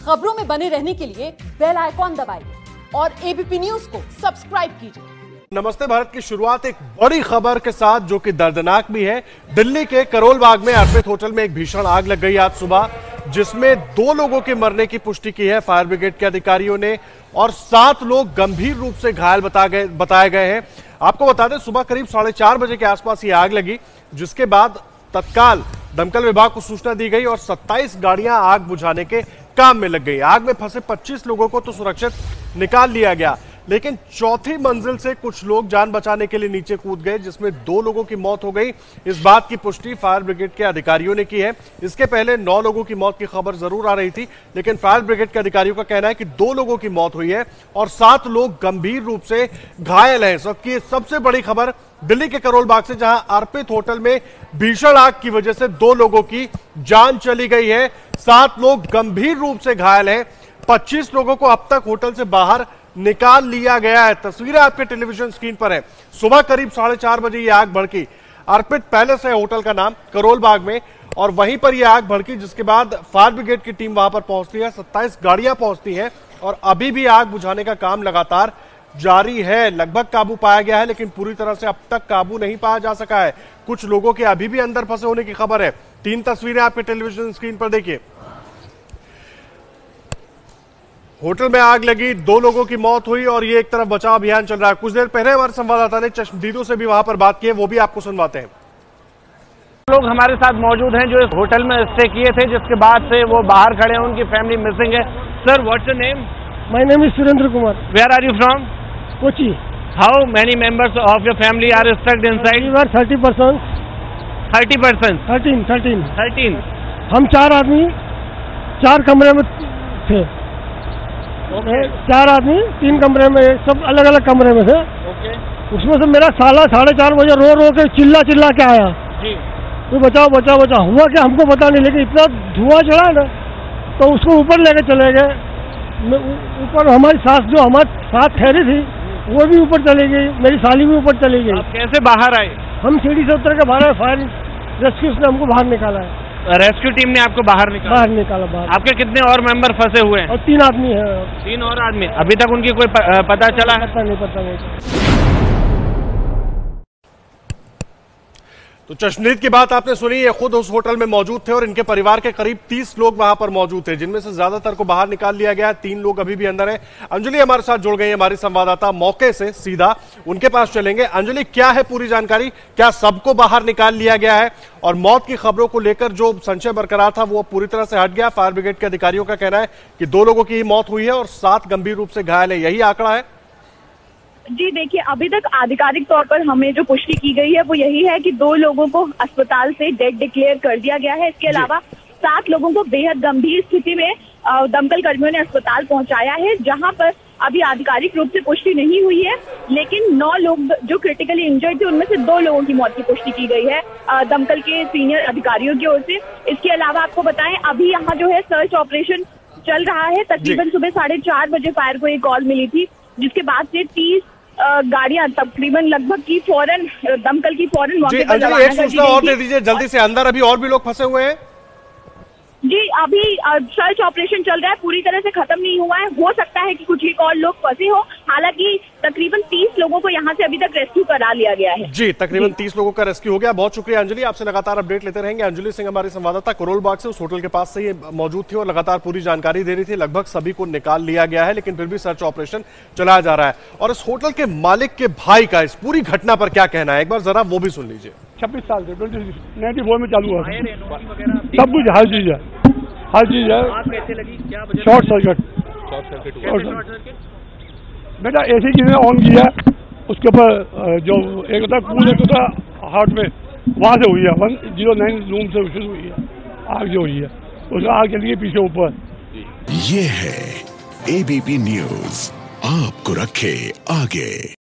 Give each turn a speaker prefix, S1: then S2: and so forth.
S1: खबरों में बने रहने के लिए बेल आइकॉन दबाइए और एबीपी न्यूज को सब्सक्राइब कीजिए।
S2: नमस्ते भारत की शुरुआत एक बड़ी खबर के साथ जो कि दर्दनाक भी है। दिल्ली के करोल बाग में अर्पित होटल में एक भीषण आग लग गई आज सुबह, जिसमें 2 लोगों के मरने की पुष्टि की है फायर ब्रिगेड के अधिकारियों ने और 7 लोग गंभीर रूप से घायल बताए गए हैं। आपको बता दें, सुबह करीब 4:30 बजे के आसपास ये आग लगी, जिसके बाद तत्काल दमकल विभाग को सूचना दी गई और 27 गाड़ियां आग बुझाने के काम में लग गई। आग में फंसे 25 लोगों को तो सुरक्षित निकाल लिया गया, लेकिन चौथी मंजिल से कुछ लोग जान बचाने के लिए नीचे कूद गए, जिसमें 2 लोगों की मौत हो गई। इस बात की पुष्टि फायर ब्रिगेड के अधिकारियों ने की है। इसके पहले 9 लोगों की मौत की खबर जरूर आ रही थी, लेकिन फायर ब्रिगेड के अधिकारियों का कहना है कि 2 लोगों की मौत हुई है और 7 लोग गंभीर रूप से घायल हैं। सबकी सबसे बड़ी खबर दिल्ली के करोल बाग से, जहां अर्पित होटल में भीषण आग की वजह से 2 लोगों की जान चली गई है, 7 लोग गंभीर रूप से घायल हैं, 25 लोगों को अब तक होटल से बाहर निकाल लिया गया है। तस्वीरें आपके टेलीविजन स्क्रीन पर है। सुबह करीब 4:30 बजे यह आग भड़की। अर्पित पैलेस है होटल का नाम, करोल बाग में, और वहीं पर यह आग भड़की, जिसके बाद फायर ब्रिगेड की टीम वहां पर पहुंचती है। 27 गाड़ियां पहुंचती हैं और अभी भी आग बुझाने का काम लगातार जारी है। लगभग काबू पाया गया है, लेकिन पूरी तरह से अब तक काबू नहीं पाया जा सका है। कुछ लोगों के अभी भी अंदर फंसे होने की खबर है। 3 तस्वीरें आपके टेलीविजन स्क्रीन पर देखिए। होटल में आग लगी, 2 लोगों की मौत हुई और ये एक तरफ बचाव अभियान चल रहा है। कुछ देर पहले हमारे संवाददाता ने चश्मदीदों से भी वहां पर बात की है, वो भी आपको सुनवाते हैं।
S3: लोग हमारे साथ मौजूद हैं जो इस होटल में स्टे किए थे, जिसके बाद से वो बाहर खड़े हैं, उनकी फैमिली मिसिंग है। Sir, what's your name?
S4: My name is Surendra Kumar.
S3: Where are you from?
S4: Kochi.
S3: How many members of your family are stucked inside?
S4: We are 30%।
S3: 30%?
S4: 13। हम 4 आदमी 4 कमरे में थे।
S3: Okay.
S4: 4 आदमी 3 कमरे में, सब अलग अलग कमरे में थे।
S3: Okay.
S4: उसमें से मेरा साला 4:30 बजे रो के चिल्ला के आया
S3: जी,
S4: तो बचाओ बचाओ बचाओ। हुआ क्या हमको पता नहीं, लेकिन इतना धुआं चढ़ा ना, तो उसको ऊपर लेके चले गए। ऊपर हमारी सास जो हमारे साथ ठहरी थी वो भी ऊपर चली गई, मेरी साली भी ऊपर चली गई।
S3: आप कैसे बाहर आए?
S4: हम सीढ़ी से उतर के बाहर, फायर रेस्क्यू ने हमको बाहर निकाला है।
S3: रेस्क्यू टीम ने आपको बाहर निकाला?
S4: बाहर।
S3: आपके कितने और मेंबर फंसे हुए हैं?
S4: और 3 आदमी हैं।
S3: 3 और आदमी। अभी तक उनकी कोई पता चला है?
S4: पता नहीं।
S2: तो चश्मदीद की बात आपने सुनी, ये खुद उस होटल में मौजूद थे और इनके परिवार के करीब 30 लोग वहां पर मौजूद थे, जिनमें से ज्यादातर को बाहर निकाल लिया गया। 3 लोग अभी भी अंदर हैं। अंजलि हमारे साथ जुड़ गई है, हमारी संवाददाता, मौके से सीधा उनके पास चलेंगे। अंजलि, क्या है पूरी जानकारी? क्या सबको बाहर निकाल लिया गया है और मौत की खबरों को लेकर जो संशय बरकरार था वो पूरी तरह से हट गया? फायर ब्रिगेड के अधिकारियों का कहना है कि 2 लोगों की ही मौत हुई है और 7 गंभीर रूप से घायल है, यही आंकड़ा है?
S5: जी देखिए, अभी तक आधिकारिक तौर पर हमें जो पुष्टि की गई है वो यही है कि 2 लोगों को अस्पताल से डेड डिक्लेयर कर दिया गया है। इसके अलावा 7 लोगों को बेहद गंभीर स्थिति में दमकल कर्मियों ने अस्पताल पहुंचाया है, जहां पर अभी आधिकारिक रूप से पुष्टि नहीं हुई है, लेकिन 9 लोग जो क्रिटिकली इंजर्ड थे उनमें से 2 लोगों की मौत की पुष्टि की गई है दमकल के सीनियर अधिकारियों की ओर से। इसके अलावा आपको बताएं, अभी यहाँ जो है सर्च ऑपरेशन चल रहा है। तकरीबन सुबह 4:30 बजे फायर को एक कॉल मिली थी, जिसके बाद से 30 गाड़ियां तकरीबन लगभग की फौरन दमकल की फौरन मौके पर रवाना
S2: एक सूचना और दे दीजिए जल्दी से, अंदर अभी और भी लोग फंसे हुए हैं?
S5: जी, अभी सर्च ऑपरेशन चल रहा है, पूरी तरह से खत्म नहीं हुआ है। हो सकता है कि कुछ एक और लोग फंसे हो। हालांकि तकरीबन 30 लोगों को यहां से अभी तक रेस्क्यू करा लिया गया है।
S2: जी, तकरीबन 30 लोगों का रेस्क्यू हो गया। बहुत शुक्रिया अंजलि, आपसे लगातार अपडेट लेते रहेंगे। अंजलि सिंह हमारी संवाददाता करोल बाग से, उस होटल के पास से ये मौजूद थी और लगातार पूरी जानकारी दे रही थी। लगभग सभी को निकाल लिया गया है, लेकिन फिर भी सर्च ऑपरेशन चलाया जा रहा है। और इस होटल के मालिक के भाई का इस पूरी घटना पर क्या कहना है, एक बार जरा वो भी सुन लीजिए।
S4: 26 साल से 94 में चालू हुआ, सब कुछ हर चीज है। शॉर्ट सर्किट बेटा, एसी किसी ने ऑन किया, उसके ऊपर जो एक होता कूल एक होता हार्ट में, वहाँ से हुई है। 109 रूम से शुरू हुई है आग जो हुई है, उसमें आग चली गई पीछे ऊपर।
S6: ये है एबीपी न्यूज, आपको रखे आगे।